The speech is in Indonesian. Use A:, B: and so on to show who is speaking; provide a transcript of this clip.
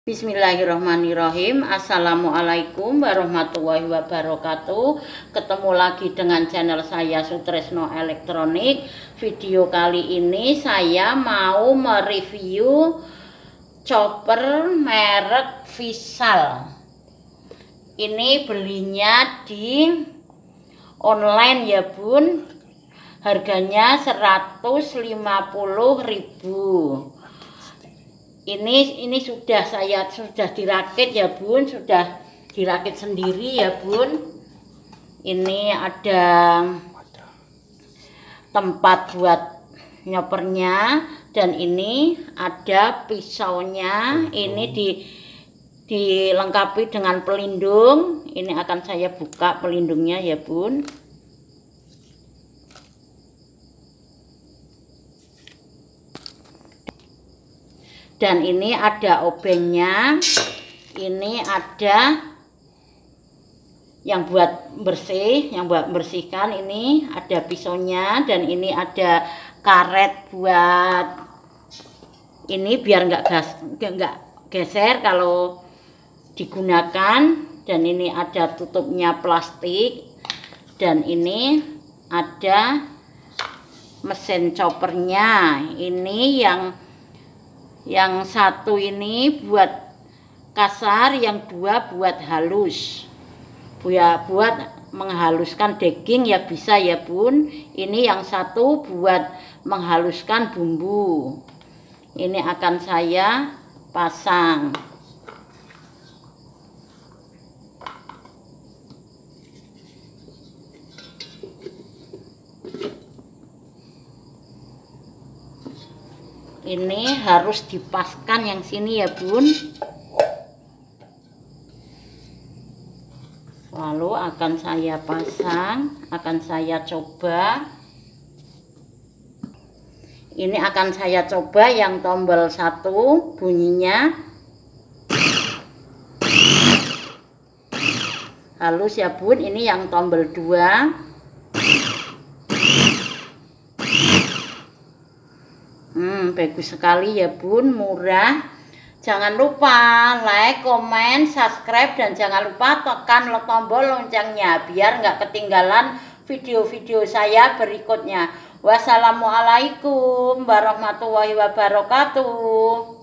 A: Bismillahirrahmanirrahim. Assalamualaikum warahmatullahi wabarakatuh. Ketemu lagi dengan channel saya Sutresno Elektronik. Video kali ini saya mau mereview chopper merek Vissal. Ini belinya di online ya bun. Harganya 150.000. Ini sudah dirakit ya bun, sudah dirakit sendiri ya bun. Ini ada tempat buat nyopernya dan ini ada pisaunya. Ini dilengkapi dengan pelindung. Ini akan saya buka pelindungnya ya bun. Dan ini ada obengnya, ini ada yang buat bersih, yang buat bersihkan, ini ada pisaunya, dan ini ada karet buat ini biar nggak geser kalau digunakan. Dan ini ada tutupnya plastik, dan ini ada mesin choppernya. Ini yang satu ini buat kasar, yang dua buat halus. Buat menghaluskan daging ya bisa ya bun. Ini yang satu buat menghaluskan bumbu. Ini akan saya pasang. Ini harus dipaskan yang sini ya bun. Lalu akan saya pasang, akan saya coba. Ini akan saya coba yang tombol 1 bunyinya halus ya bun. Ini yang tombol 2. Bagus sekali ya bun, murah. Jangan lupa like, komen, subscribe, dan jangan lupa tekan tombol loncengnya biar nggak ketinggalan video-video saya berikutnya. Wassalamualaikum warahmatullahi wabarakatuh.